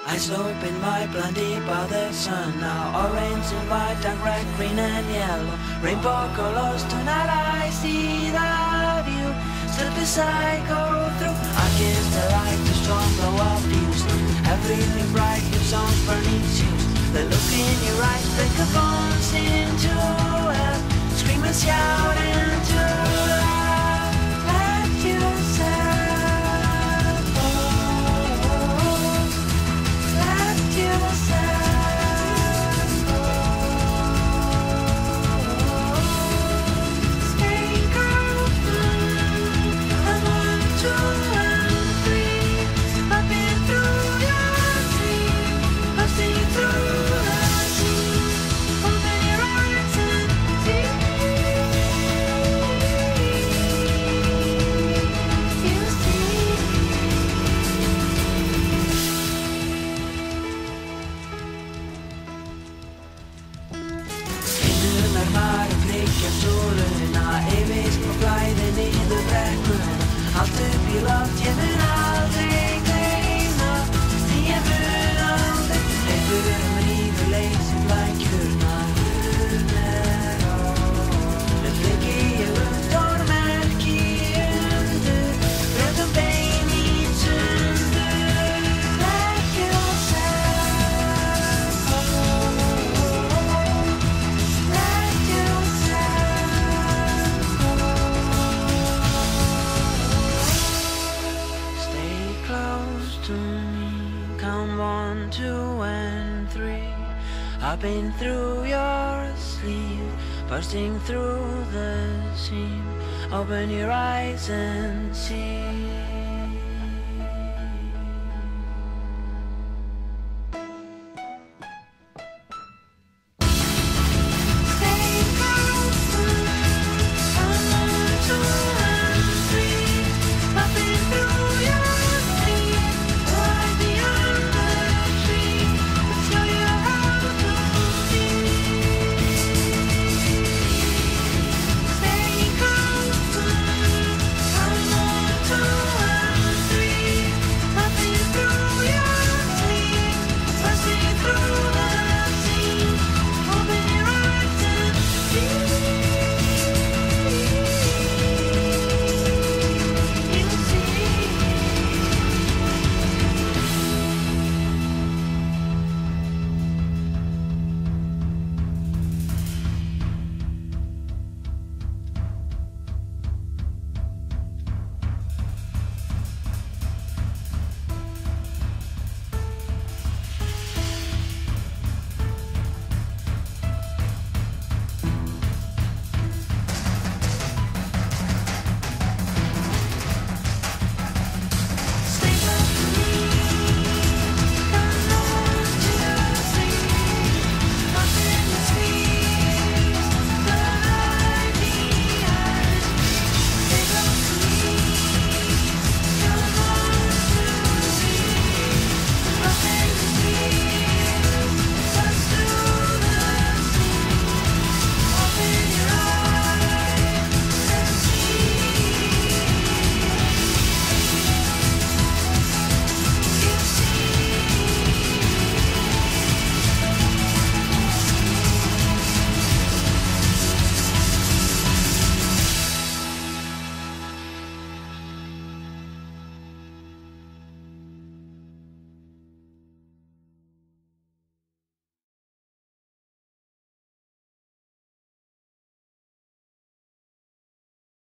Eyes open wide, blinded by the sun. Now orange and white, dark red, green and yellow. Rainbow colors, tonight I see the view. Step aside, go through. I kiss the light, the strong glow of views. Everything bright, your songs burning tunes. The look in your eyes, break the bones into hell. Scream and shout into love. Let yourself go. Let yourself go. Stay calm. I'm 1, 2, and 3. I've been through your dream. I've seen through the sea. Open your eyes and see. You see. Himnar var flickar soluna. Evigt på flyden niður brekkuna. Allt upp í loft, ég mun aldrei gleyma því ég mun aldrei hleypur rífur leysir flækjurna með fliki ég stórmerki undur brjótum bein í sundur. Let yourself go. Let yourself go. Stay close to me. Count 1, 2, and 3. I've been through your sleeve, bursting through the seam. Open your eyes and see.